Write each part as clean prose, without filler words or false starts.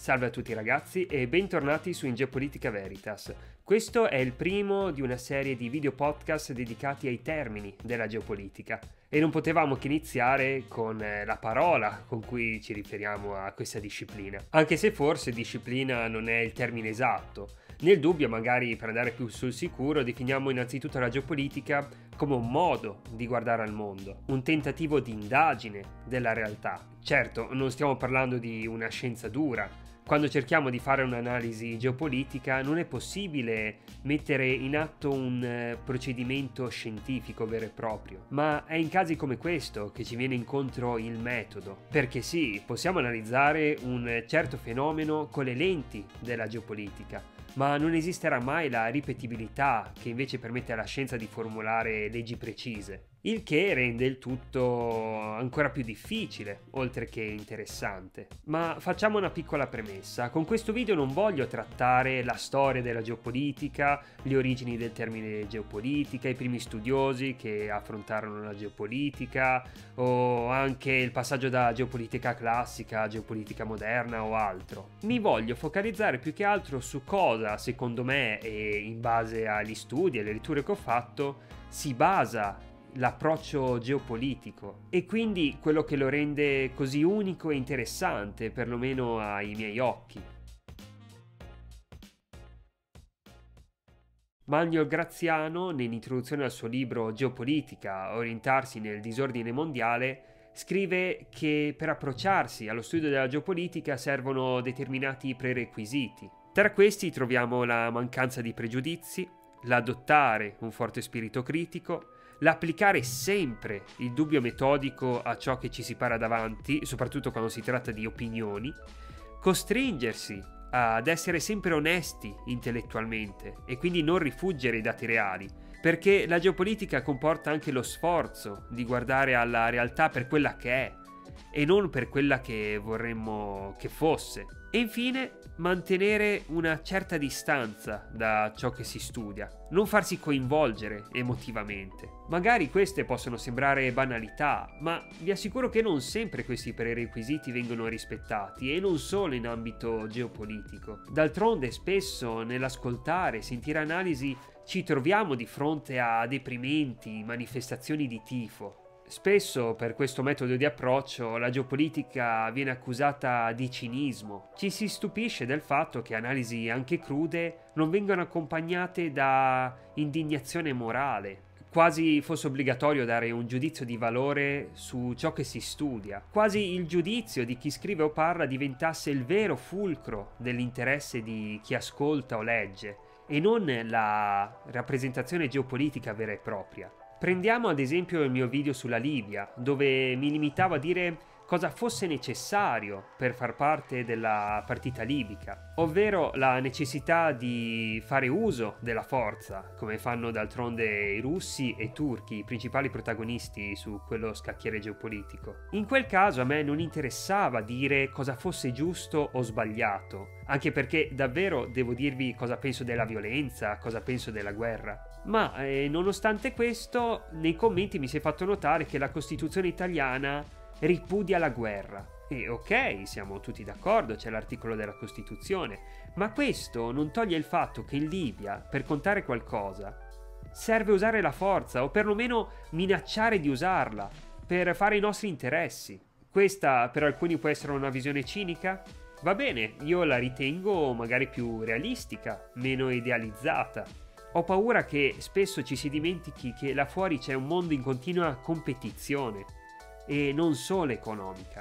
Salve a tutti ragazzi e bentornati su In Geopolitica Veritas. Questo è il primo di una serie di video podcast dedicati ai termini della geopolitica e non potevamo che iniziare con la parola con cui ci riferiamo a questa disciplina, anche se forse disciplina non è il termine esatto. Nel dubbio, magari per andare più sul sicuro, definiamo innanzitutto la geopolitica come un modo di guardare al mondo, un tentativo di indagine della realtà. Certo, non stiamo parlando di una scienza dura. Quando cerchiamo di fare un'analisi geopolitica non è possibile mettere in atto un procedimento scientifico vero e proprio, ma è in casi come questo che ci viene incontro il metodo. Perché sì, possiamo analizzare un certo fenomeno con le lenti della geopolitica, ma non esisterà mai la ripetibilità che invece permette alla scienza di formulare leggi precise, il che rende il tutto ancora più difficile, oltre che interessante. Ma facciamo una piccola premessa: con questo video non voglio trattare la storia della geopolitica, le origini del termine geopolitica, i primi studiosi che affrontarono la geopolitica, o anche il passaggio da geopolitica classica a geopolitica moderna o altro. Mi voglio focalizzare più che altro su cosa, secondo me, e in base agli studi e alle letture che ho fatto, si basa l'approccio geopolitico e quindi quello che lo rende così unico e interessante, perlomeno ai miei occhi. Magno Graziano, nell'introduzione al suo libro Geopolitica, orientarsi nel disordine mondiale, scrive che per approcciarsi allo studio della geopolitica servono determinati prerequisiti. Tra questi troviamo la mancanza di pregiudizi, l'adottare un forte spirito critico, l'applicare sempre il dubbio metodico a ciò che ci si para davanti, soprattutto quando si tratta di opinioni, costringersi ad essere sempre onesti intellettualmente e quindi non rifuggire i dati reali, perché la geopolitica comporta anche lo sforzo di guardare alla realtà per quella che è e non per quella che vorremmo che fosse. E infine mantenere una certa distanza da ciò che si studia, non farsi coinvolgere emotivamente. Magari queste possono sembrare banalità, ma vi assicuro che non sempre questi prerequisiti vengono rispettati e non solo in ambito geopolitico. D'altronde spesso nell'ascoltare e sentire analisi ci troviamo di fronte a deprimenti manifestazioni di tifo. Spesso per questo metodo di approccio la geopolitica viene accusata di cinismo. Ci si stupisce del fatto che analisi anche crude non vengano accompagnate da indignazione morale, quasi fosse obbligatorio dare un giudizio di valore su ciò che si studia, quasi il giudizio di chi scrive o parla diventasse il vero fulcro dell'interesse di chi ascolta o legge, e non la rappresentazione geopolitica vera e propria. Prendiamo ad esempio il mio video sulla Libia, dove mi limitavo a dire cosa fosse necessario per far parte della partita libica, ovvero la necessità di fare uso della forza, come fanno d'altronde i russi e i turchi, i principali protagonisti su quello scacchiere geopolitico. In quel caso a me non interessava dire cosa fosse giusto o sbagliato, anche perché davvero devo dirvi cosa penso della violenza, cosa penso della guerra. Ma nonostante questo, nei commenti mi si è fatto notare che la Costituzione italiana ripudia la guerra. E ok, siamo tutti d'accordo, c'è l'articolo della Costituzione, ma questo non toglie il fatto che in Libia, per contare qualcosa, serve usare la forza o perlomeno minacciare di usarla per fare i nostri interessi. Questa per alcuni può essere una visione cinica? Va bene, io la ritengo magari più realistica, meno idealizzata. Ho paura che spesso ci si dimentichi che là fuori c'è un mondo in continua competizione e non solo economica.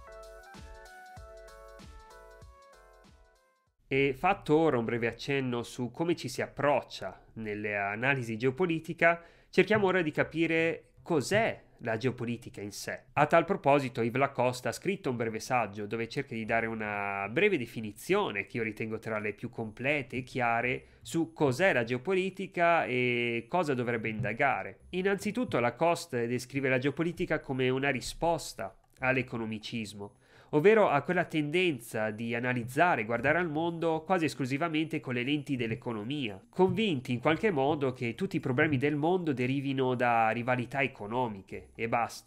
E fatto ora un breve accenno su come ci si approccia nelle analisi geopolitica, cerchiamo ora di capire cos'è la geopolitica in sé. A tal proposito, Yves Lacoste ha scritto un breve saggio dove cerca di dare una breve definizione, che io ritengo tra le più complete e chiare, su cos'è la geopolitica e cosa dovrebbe indagare. Innanzitutto, Lacoste descrive la geopolitica come una risposta all'economicismo, ovvero a quella tendenza di analizzare e guardare al mondo quasi esclusivamente con le lenti dell'economia, convinti in qualche modo che tutti i problemi del mondo derivino da rivalità economiche e basta.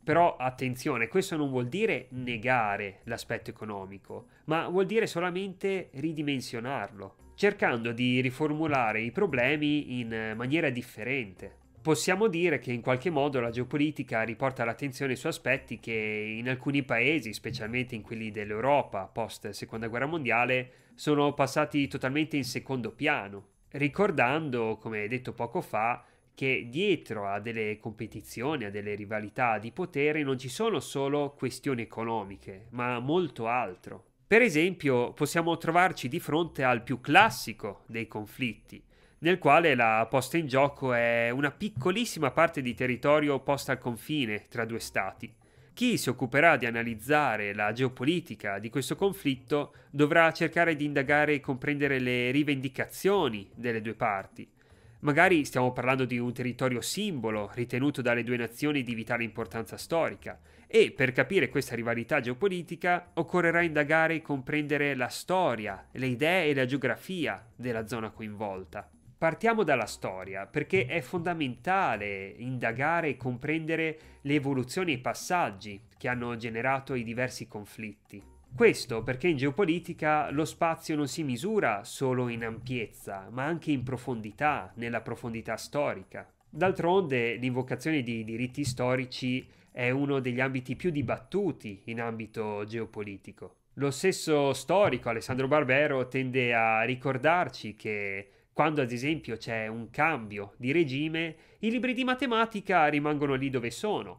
Però attenzione, questo non vuol dire negare l'aspetto economico, ma vuol dire solamente ridimensionarlo, cercando di riformulare i problemi in maniera differente. Possiamo dire che in qualche modo la geopolitica riporta l'attenzione su aspetti che in alcuni paesi, specialmente in quelli dell'Europa post Seconda Guerra Mondiale, sono passati totalmente in secondo piano, ricordando, come detto poco fa, che dietro a delle competizioni, a delle rivalità di potere non ci sono solo questioni economiche, ma molto altro. Per esempio, possiamo trovarci di fronte al più classico dei conflitti, nel quale la posta in gioco è una piccolissima parte di territorio posta al confine tra due stati. Chi si occuperà di analizzare la geopolitica di questo conflitto dovrà cercare di indagare e comprendere le rivendicazioni delle due parti. Magari stiamo parlando di un territorio simbolo ritenuto dalle due nazioni di vitale importanza storica, e per capire questa rivalità geopolitica occorrerà indagare e comprendere la storia, le idee e la geografia della zona coinvolta. Partiamo dalla storia, perché è fondamentale indagare e comprendere le evoluzioni e i passaggi che hanno generato i diversi conflitti. Questo perché in geopolitica lo spazio non si misura solo in ampiezza, ma anche in profondità, nella profondità storica. D'altronde, l'invocazione di diritti storici è uno degli ambiti più dibattuti in ambito geopolitico. Lo stesso storico Alessandro Barbero tende a ricordarci che quando ad esempio c'è un cambio di regime, i libri di matematica rimangono lì dove sono,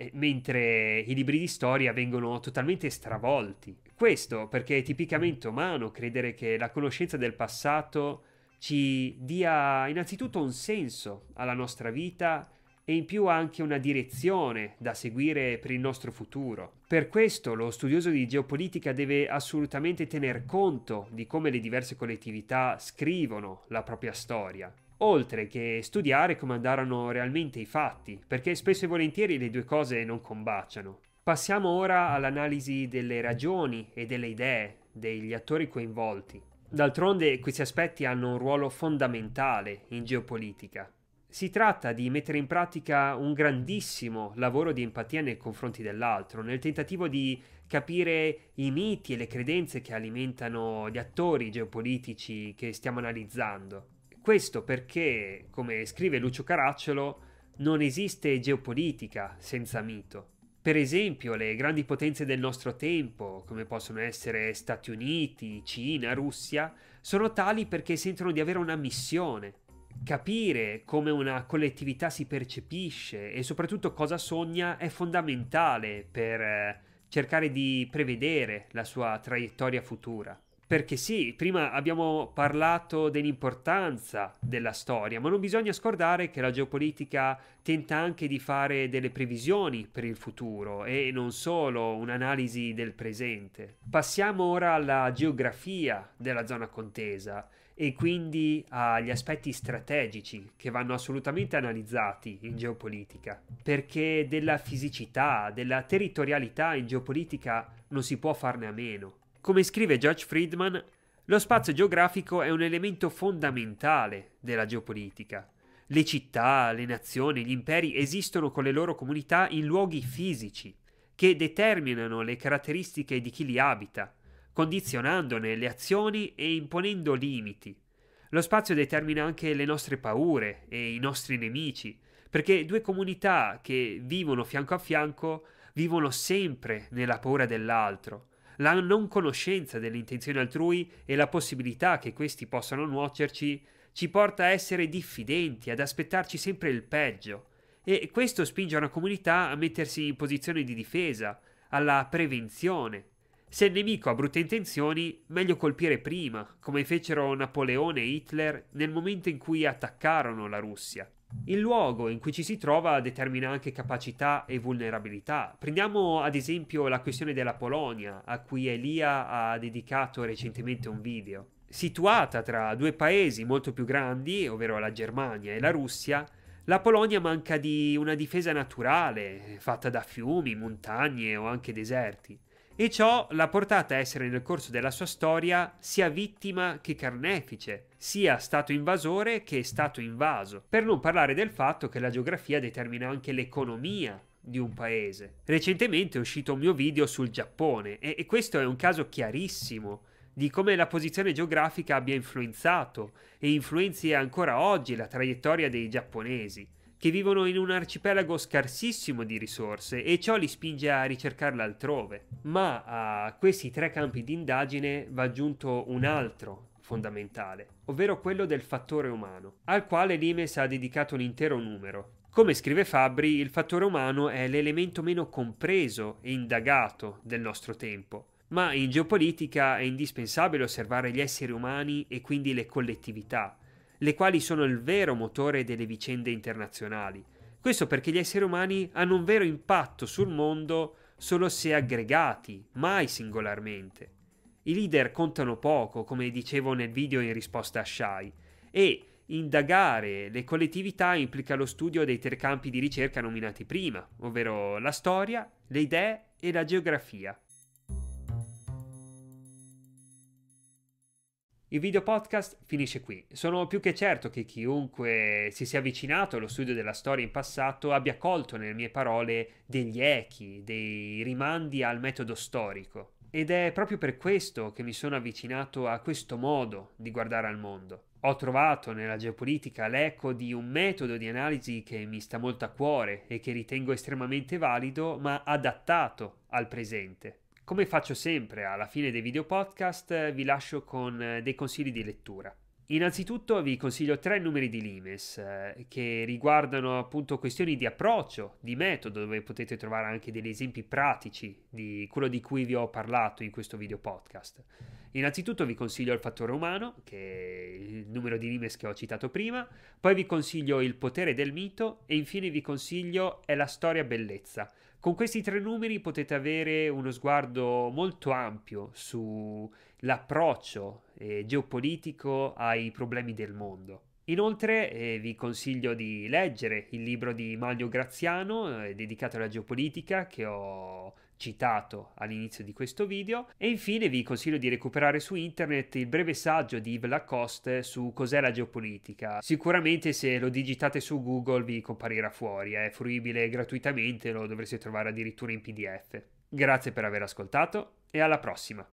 mentre i libri di storia vengono totalmente stravolti. Questo perché è tipicamente umano credere che la conoscenza del passato ci dia innanzitutto un senso alla nostra vita e in più anche una direzione da seguire per il nostro futuro. Per questo lo studioso di geopolitica deve assolutamente tener conto di come le diverse collettività scrivono la propria storia, oltre che studiare come andarono realmente i fatti, perché spesso e volentieri le due cose non combaciano. Passiamo ora all'analisi delle ragioni e delle idee degli attori coinvolti. D'altronde questi aspetti hanno un ruolo fondamentale in geopolitica. Si tratta di mettere in pratica un grandissimo lavoro di empatia nei confronti dell'altro, nel tentativo di capire i miti e le credenze che alimentano gli attori geopolitici che stiamo analizzando. Questo perché, come scrive Lucio Caracciolo, non esiste geopolitica senza mito. Per esempio, le grandi potenze del nostro tempo, come possono essere Stati Uniti, Cina, Russia, sono tali perché sentono di avere una missione. Capire come una collettività si percepisce e soprattutto cosa sogna è fondamentale per cercare di prevedere la sua traiettoria futura. Perché sì, prima abbiamo parlato dell'importanza della storia, ma non bisogna scordare che la geopolitica tenta anche di fare delle previsioni per il futuro e non solo un'analisi del presente. Passiamo ora alla geografia della zona contesa e quindi agli aspetti strategici che vanno assolutamente analizzati in geopolitica, perché della fisicità, della territorialità in geopolitica non si può farne a meno. Come scrive George Friedman, lo spazio geografico è un elemento fondamentale della geopolitica. Le città, le nazioni, gli imperi esistono con le loro comunità in luoghi fisici, che determinano le caratteristiche di chi li abita, condizionandone le azioni e imponendo limiti. Lo spazio determina anche le nostre paure e i nostri nemici, perché due comunità che vivono fianco a fianco vivono sempre nella paura dell'altro. La non conoscenza delle intenzioni altrui e la possibilità che questi possano nuocerci ci porta a essere diffidenti, ad aspettarci sempre il peggio, e questo spinge una comunità a mettersi in posizione di difesa, alla prevenzione. Se il nemico ha brutte intenzioni, meglio colpire prima, come fecero Napoleone e Hitler nel momento in cui attaccarono la Russia. Il luogo in cui ci si trova determina anche capacità e vulnerabilità. Prendiamo ad esempio la questione della Polonia, a cui Elia ha dedicato recentemente un video. Situata tra due paesi molto più grandi, ovvero la Germania e la Russia, la Polonia manca di una difesa naturale, fatta da fiumi, montagne o anche deserti. E ciò l'ha portata a essere nel corso della sua storia sia vittima che carnefice, sia stato invasore che stato invaso. Per non parlare del fatto che la geografia determina anche l'economia di un paese. Recentemente è uscito un mio video sul Giappone e questo è un caso chiarissimo di come la posizione geografica abbia influenzato e influenzi ancora oggi la traiettoria dei giapponesi, che vivono in un arcipelago scarsissimo di risorse e ciò li spinge a ricercarle altrove. Ma a questi tre campi di indagine va aggiunto un altro fondamentale, ovvero quello del fattore umano, al quale l'Imes ha dedicato un intero numero. Come scrive Fabbri, il fattore umano è l'elemento meno compreso e indagato del nostro tempo, ma in geopolitica è indispensabile osservare gli esseri umani e quindi le collettività, le quali sono il vero motore delle vicende internazionali. Questo perché gli esseri umani hanno un vero impatto sul mondo solo se aggregati, mai singolarmente. I leader contano poco, come dicevo nel video in risposta a Shai, e indagare le collettività implica lo studio dei tre campi di ricerca nominati prima, ovvero la storia, le idee e la geografia. Il video podcast finisce qui. Sono più che certo che chiunque si sia avvicinato allo studio della storia in passato abbia colto nelle mie parole degli echi, dei rimandi al metodo storico. Ed è proprio per questo che mi sono avvicinato a questo modo di guardare al mondo. Ho trovato nella geopolitica l'eco di un metodo di analisi che mi sta molto a cuore e che ritengo estremamente valido, ma adattato al presente. Come faccio sempre alla fine dei video podcast, vi lascio con dei consigli di lettura. Innanzitutto vi consiglio 3 numeri di Limes che riguardano appunto questioni di approccio, di metodo, dove potete trovare anche degli esempi pratici di quello di cui vi ho parlato in questo video podcast. Innanzitutto vi consiglio il fattore umano, che è il numero di Limes che ho citato prima, poi vi consiglio il potere del mito e infine vi consiglio È la storia bellezza. Con questi 3 numeri potete avere uno sguardo molto ampio sull'approccio geopolitico ai problemi del mondo. Inoltre vi consiglio di leggere il libro di Manlio Graziano dedicato alla geopolitica che ho citato all'inizio di questo video e infine vi consiglio di recuperare su internet il breve saggio di Yves Lacoste su cos'è la geopolitica. Sicuramente se lo digitate su Google vi comparirà fuori, è fruibile gratuitamente, lo dovreste trovare addirittura in PDF. Grazie per aver ascoltato e alla prossima!